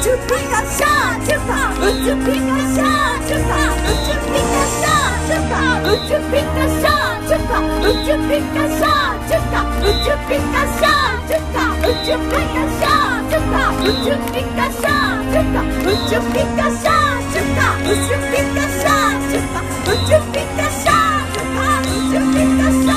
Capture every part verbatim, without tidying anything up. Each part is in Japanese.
宙ピカシャーチュカ宇宙ピカシャーチュカ宇宙ピカシャーチュカ宇宙ピカシャーチュカ宇宙ピカシャーチュカ宇宙ピカシャーチュカ宇宙ピカシャーチュカ宇宙ピカシャーチュカ宇宙ピカシャーチュカ宇宙ピカシャーチュカ宇宙ピカシャーチュカ宇宙ピカシャーチュカ宇宙ピカシャ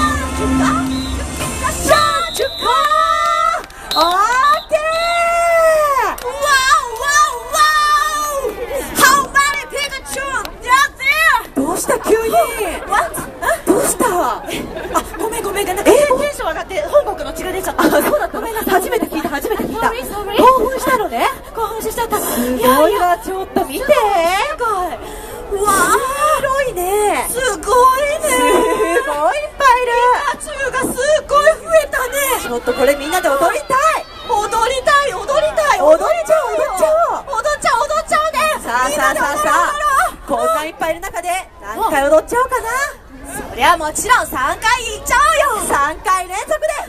ーチュカオーケー Wow wow wow How many Pikachu does there どうした急に What どうしたあごめんごめんなんかテンション上がって本国の血が出ちゃったあそうだごめんなさい初めて聞いた初めて聞いた興奮したのね興奮しちゃったすごいわちょっと見てすごいわあ広いねすごいねすごいいっぱいいるピカチュウがすごい増えたねちょっとこれみんなで踊りたい踊りたい踊りたい踊りちゃおう踊っちゃおう踊っちゃおう踊っちゃおうねさあさあさあさあこんないっぱいいる中で何回踊っちゃおうかなそりゃもちろんさんかいいっちゃおうよさんかい連続で